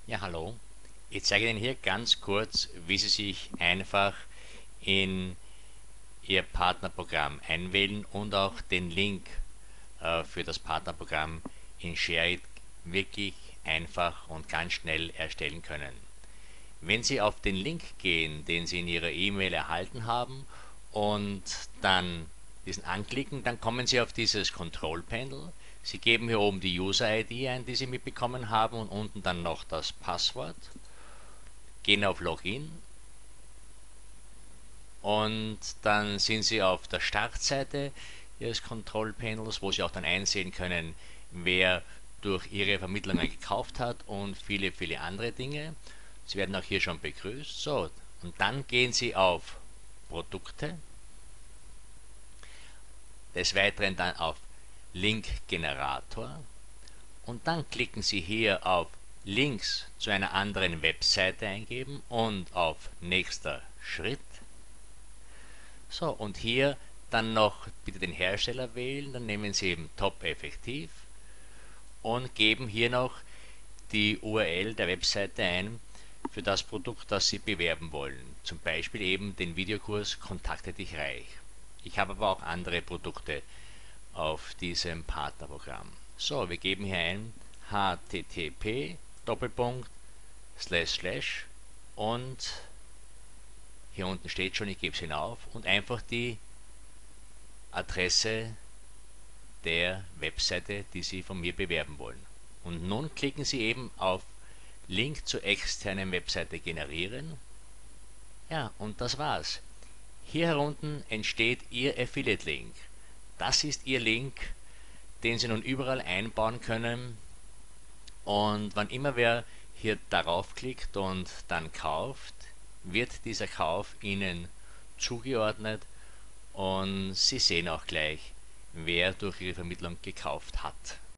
Ja, hallo. Ich zeige Ihnen hier ganz kurz, wie Sie sich einfach in Ihr Partnerprogramm einwählen und auch den Link für das Partnerprogramm in ShareIt wirklich einfach und ganz schnell erstellen können. Wenn Sie auf den Link gehen, den Sie in Ihrer E-Mail erhalten haben und dann diesen anklicken, dann kommen Sie auf dieses Control Panel. Sie geben hier oben die User-ID ein, die Sie mitbekommen haben, und unten dann noch das Passwort, gehen auf Login und dann sind Sie auf der Startseite Ihres Control Panels, wo Sie auch dann einsehen können, wer durch Ihre Vermittlungen gekauft hat und viele, viele andere Dinge. Sie werden auch hier schon begrüßt. So, und dann gehen Sie auf Produkte, des Weiteren dann auf Link Generator und dann klicken Sie hier auf Links zu einer anderen Webseite eingeben und auf nächster Schritt. So, und hier dann noch bitte den Hersteller wählen, dann nehmen Sie eben Top Effektiv und geben hier noch die URL der Webseite ein für das Produkt, das Sie bewerben wollen. Zum Beispiel eben den Videokurs Kontakte dich reich. Ich habe aber auch andere Produkte auf diesem Partnerprogramm. So, wir geben hier ein http Doppelpunkt slash slash und hier unten steht schon, ich gebe es hinauf und einfach die Adresse der Webseite, die Sie von mir bewerben wollen. Und nun klicken Sie eben auf Link zur externen Webseite generieren. Ja, und das war's. Hier herunten entsteht Ihr Affiliate-Link. Das ist Ihr Link, den Sie nun überall einbauen können. Und wann immer wer hier darauf klickt und dann kauft, wird dieser Kauf Ihnen zugeordnet und Sie sehen auch gleich, wer durch Ihre Vermittlung gekauft hat.